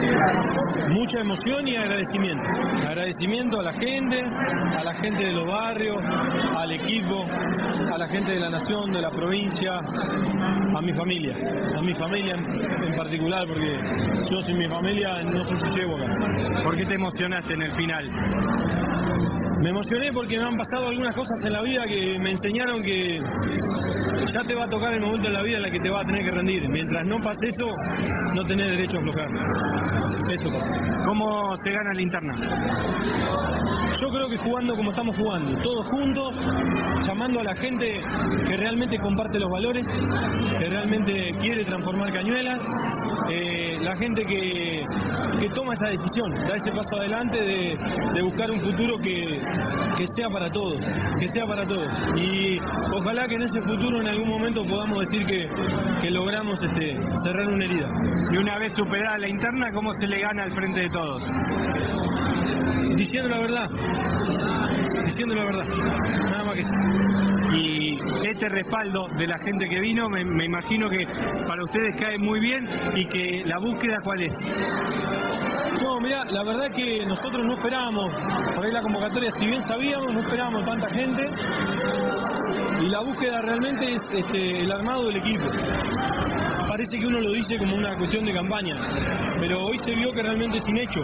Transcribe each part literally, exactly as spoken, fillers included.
Mucha emoción y agradecimiento. Agradecimiento a la gente, a la gente de los barrios, al equipo, a la gente de la nación, de la provincia, a mi familia. A mi familia en, en particular, porque yo sin mi familia no sé si llego acá. ¿Por qué te emocionaste en el final? Me emocioné porque me han pasado algunas cosas en la vida que me enseñaron que ya te va a tocar el momento en la vida en la que te vas a tener que rendir. Mientras no pase eso, no tenés derecho a aflojar. Eso pasa. ¿Cómo se gana la interna? Yo creo que jugando como estamos jugando, todos juntos, llamando a la gente que realmente comparte los valores, que realmente quiere transformar Cañuelas, eh, la gente que, que toma esa decisión, da ese paso adelante de, de buscar un futuro que, que sea para todos, que sea para todos. Y ojalá que en ese futuro en algún momento podamos decir que, que logramos este, cerrar una herida. Y una vez superada la interna, ¿cómo se le gana al frente de todos? Diciendo la verdad, diciendo la verdad, nada más que eso. Y este respaldo de la gente que vino, me, me imagino que para ustedes cae muy bien y que la búsqueda, ¿cuál es? No, mirá, la verdad que nosotros no esperábamos, por ahí la convocatoria, si bien sabíamos, no esperábamos tanta gente, y la búsqueda realmente es este, el armado del equipo. Parece que uno lo dice como una cuestión de campaña, pero hoy se vio que realmente es un hecho.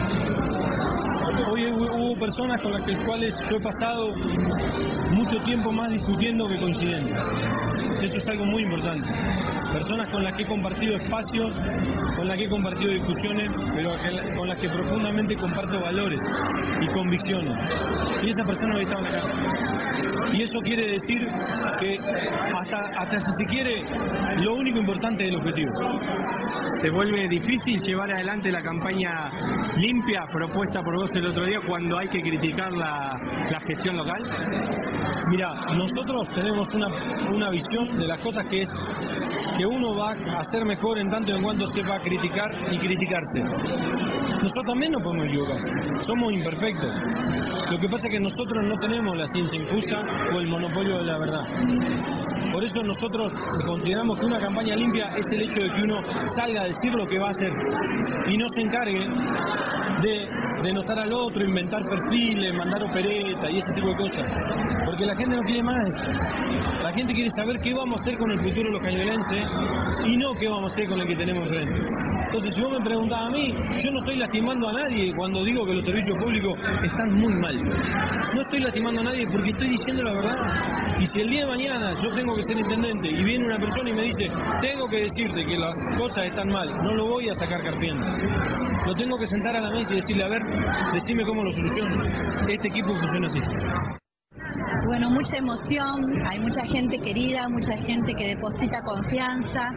Hoy hubo personas con las cuales yo he pasado mucho tiempo más discutiendo que coincidiendo. Eso es algo muy importante. Personas con las que he compartido espacios, con las que he compartido discusiones, pero con las que profundamente comparto valores y convicciones. Y esas personas hoy estaban acá. Y eso quiere decir que hasta, hasta si se quiere, lo único importante es el objetivo. ¿Se vuelve difícil llevar adelante la campaña limpia propuesta por vos el otro día cuando hay que criticar la, la gestión local? Mira, nosotros tenemos una, una visión de las cosas que es que uno va a hacer mejor en tanto en cuanto sepa criticar y criticarse. Nosotros también nos podemos equivocar, somos imperfectos. Lo que pasa es que nosotros no tenemos la ciencia injusta o el monopolio de la verdad. Por eso nosotros consideramos que una campaña limpia es el hecho de que uno salga a decir lo que va a hacer y no se encargue de denotar al otro, inventar perfiles, mandar opereta y ese tipo de cosas. Porque la gente no quiere más eso. La gente quiere saber qué vamos a hacer con el futuro de los cañuelenses y no qué vamos a hacer con el que tenemos enfrente. Entonces, si vos me preguntás a mí, yo no estoy lastimando a nadie cuando digo que los servicios públicos están muy mal. No estoy lastimando a nadie porque estoy diciendo la verdad. Y si el día de mañana yo tengo que ser intendente y viene una persona y me dice, tengo que decirte que las cosas están mal, no lo voy a sacar carpiendo. Lo tengo que sentar a la mesa y decirle, a ver, decime cómo lo soluciono. Este equipo funciona así. Bueno, mucha emoción, hay mucha gente querida, mucha gente que deposita confianza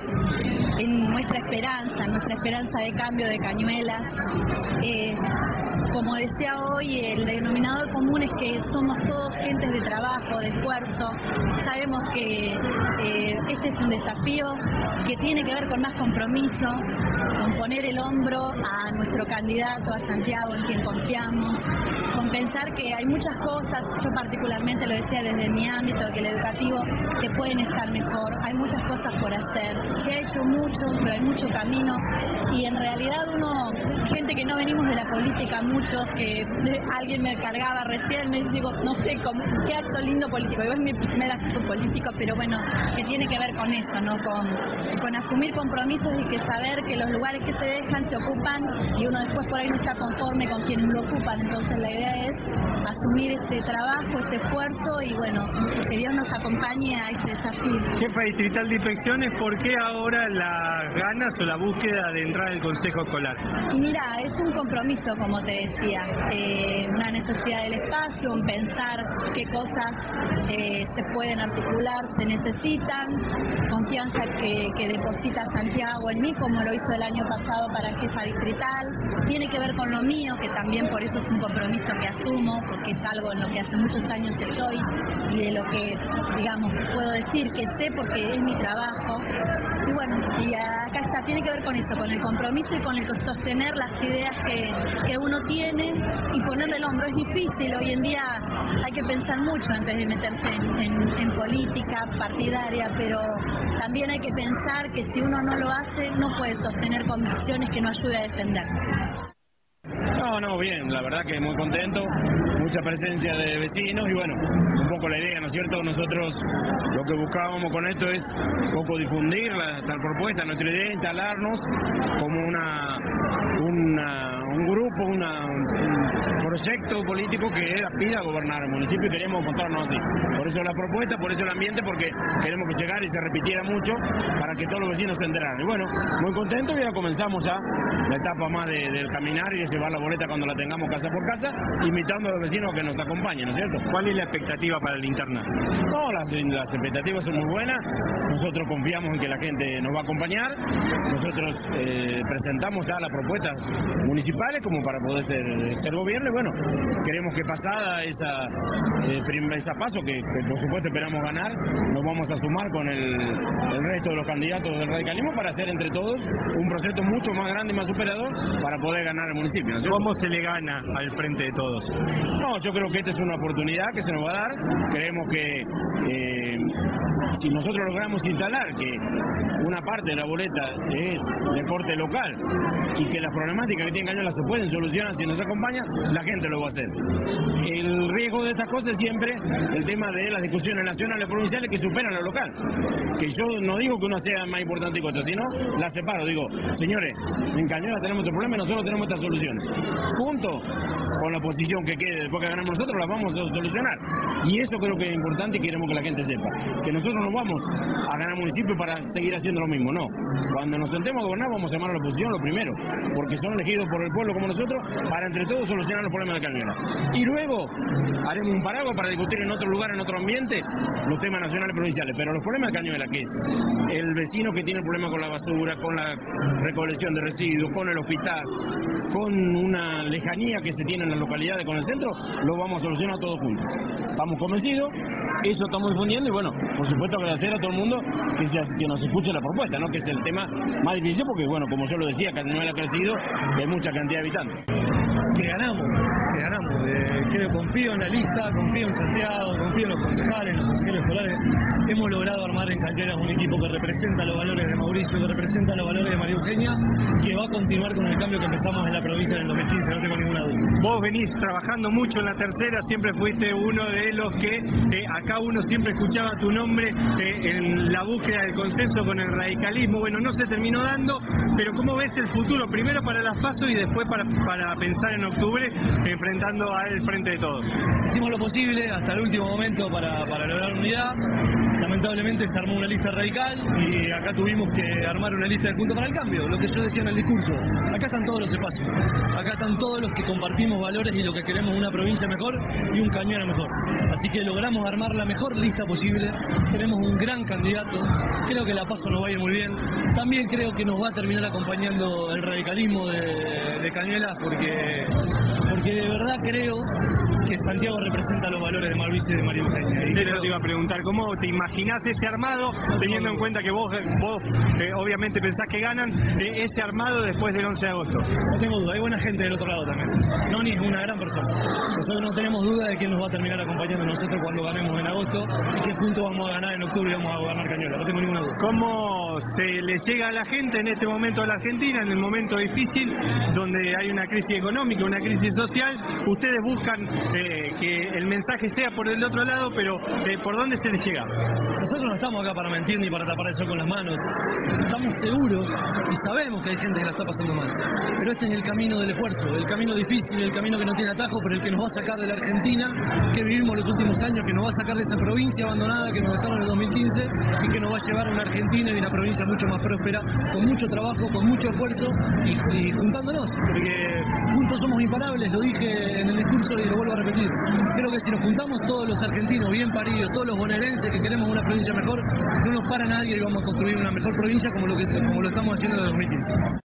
en nuestra esperanza, en nuestra esperanza de cambio de Cañuelas. Eh, como decía hoy, el denominador común es que somos todos gentes de trabajo, de esfuerzo. Sabemos que eh, este es un desafío que tiene que ver con más compromiso, con poner el hombro a nuestro candidato, a Santiago, en quien confiamos, con pensar que hay muchas cosas, yo particularmente lo decía desde mi ámbito, que el educativo, que pueden estar mejor, hay muchas cosas por hacer, se ha hecho mucho, pero hay mucho camino, y en realidad uno, gente que no venimos de la política, muchos, que alguien me cargaba recién, me digo, no sé, cómo, qué acto lindo político, yo es mi primer acto político, pero bueno, que tiene que ver con eso, ¿no? Con, con asumir compromisos y que saber que los lugares que se dejan se ocupan y uno después por ahí no está conforme con quienes lo ocupan, entonces la idea es asumir ese trabajo, ese esfuerzo y bueno, que Dios nos acompañe a ese desafío. Jefa distrital de inspecciones, ¿por qué ahora las ganas o la búsqueda de entrar al Consejo Escolar? Y mira, es un compromiso, como te decía, eh, una necesidad del espacio, un pensar qué cosas eh, se pueden articular, se necesitan, confianza que, que deposita Santiago en mí, como lo hizo el año pasado para jefa distrital, tiene que ver con lo mío, que también por eso es un compromiso que asumo, porque es algo en lo que hace muchos años estoy y de lo que, digamos, puedo decir que sé porque es mi trabajo. Y bueno, Y acá está, tiene que ver con eso, con el compromiso y con el sostener las ideas que, que uno tiene y ponerle el hombro. Es difícil, hoy en día hay que pensar mucho antes de meterse en, en, en política partidaria, pero también hay que pensar que si uno no lo hace, no puede sostener convicciones que no ayude a defender. No, no, bien, la verdad que muy contento, mucha presencia de vecinos y bueno, un poco la idea, ¿no es cierto? Nosotros lo que buscábamos con esto es un poco difundir la tal propuesta, nuestra idea, instalarnos como una, una un grupo, una, un proyecto político que aspira a gobernar el municipio y queríamos mostrarnos así. Por eso la propuesta, por eso el ambiente, porque queremos que llegara y se repitiera mucho para que todos los vecinos se enteraran. Y bueno, muy contento y ya comenzamos ya la etapa más de, del caminar y de llevar la boleta cuando la tengamos casa por casa, invitando a los vecinos a que nos acompañen, ¿no es cierto? ¿Cuál es la expectativa para la interna? No, las, las expectativas son muy buenas, nosotros confiamos en que la gente nos va a acompañar, nosotros eh, presentamos ya las propuestas municipales como para poder ser, ser gobierno y bueno, queremos que pasada esa, eh, primera, esa paso, que, que por supuesto esperamos ganar, nos vamos a sumar con el, el resto de los candidatos del radicalismo para hacer entre todos un proyecto mucho más grande y más superador para poder ganar el municipio, ¿no? ¿Cómo se le gana al frente de todos? No, yo creo que esta es una oportunidad que se nos va a dar. Creemos que eh, si nosotros logramos instalar que una parte de la boleta es deporte local y que las problemáticas que tiene Cañuelas se pueden solucionar si nos acompaña, la gente lo va a hacer. El riesgo de estas cosas es siempre el tema de las discusiones nacionales y provinciales que superan lo local. Que yo no digo que una sea más importante que otra, sino la separo. Digo, señores, en Cañuelas tenemos este problema y nosotros tenemos estas soluciones. Junto con la oposición que quede después que ganamos nosotros, la vamos a solucionar. Y eso creo que es importante y queremos que la gente sepa. Que nosotros no vamos a ganar municipio para seguir haciendo lo mismo, no. Cuando nos sentemos a gobernar vamos a llamar a la oposición lo primero, porque son elegidos por el pueblo como nosotros para entre todos solucionar los problemas de Cañuelas. Y luego haremos un paraguas para discutir en otro lugar, en otro ambiente, los temas nacionales y provinciales. Pero los problemas de Cañuelas, que es el vecino que tiene el problema con la basura, con la recolección de residuos, con el hospital, con una lejanía que se tiene en las localidades con el centro, lo vamos a solucionar todos juntos. Estamos convencidos, eso estamos difundiendo y bueno, por supuesto agradecer a todo el mundo que, se, que nos escuche la propuesta, ¿no? Que es el tema más difícil porque bueno, como yo lo decía, Cañuelas ha crecido de mucha cantidad de habitantes. Que ganamos, que ganamos. Eh, creo, confío en la lista, confío en Santiago, confío en los concejales, en los consejeros escolares. Hemos logrado armar en Cañuelas un equipo que representa los valores de Mauricio, que representa los valores de María Eugenia, que va a continuar con el cambio que empezamos en la provincia en el dos mil quince, no tengo ninguna duda. Vos venís trabajando mucho en la tercera, siempre fuiste uno de los que eh, acá uno siempre escuchaba tu nombre eh, en la búsqueda del consenso con el radicalismo. Bueno, no se terminó dando, pero ¿cómo ves el futuro? Primero para las PASO y después para, para pensar en octubre, enfrentando al frente de todos. Hicimos lo posible hasta el último momento para, para lograr unidad. Lamentablemente se armó una lista radical y acá tuvimos que armar una lista de Juntos para el Cambio, lo que yo decía en el discurso. Acá están todos los espacios, acá están todos los que compartimos valores y lo que queremos una provincia mejor y un Cañuelas mejor. Así que logramos armar la mejor lista posible, tenemos un gran candidato, creo que la PASO nos va a ir muy bien. También creo que nos va a terminar acompañando el radicalismo de, de Cañuelas porque, porque de verdad creo que Santiago representa los valores de Mauricio y de María Eugenia. Y Eso te iba a preguntar, ¿cómo te imaginás ese armado, teniendo en cuenta que vos, vos eh, obviamente pensás que ganan eh, ese armado después del once de agosto? No tengo duda, hay buena gente del otro lado también. Noni es una gran persona. Nosotros no tenemos duda de que nos va a terminar acompañando nosotros cuando ganemos en agosto y que juntos vamos a ganar en octubre y vamos a gobernar Cañuelas, no tengo ninguna duda. ¿Cómo se le llega a la gente en este momento a la Argentina, en el momento difícil, donde hay una crisis económica, una crisis social? Ustedes buscan eh, que el mensaje sea por el otro lado, pero eh, ¿por dónde se les llega? Nosotros no estamos acá para mentir ni para tapar el sol con las manos. Estamos seguros y sabemos que hay gente que la está pasando mal. Pero este es el camino del esfuerzo, el camino difícil, el camino que no tiene atajo, pero el que nos va a sacar de la Argentina que vivimos los últimos años, que nos va a sacar de esa provincia abandonada que nos dejaron en el dos mil quince y que nos va a llevar a una Argentina y una provincia mucho más próspera, con mucho trabajo, con mucho esfuerzo y, y juntándonos, porque juntos somos imparables, lo dije en el discurso y lo vuelvo a repetir. Creo que si nos juntamos todos los argentinos bien paridos, todos los bonaerenses que queremos una provincia mejor, no nos para nadie y vamos a construir una mejor provincia como lo, que, como lo estamos haciendo en el dos mil quince.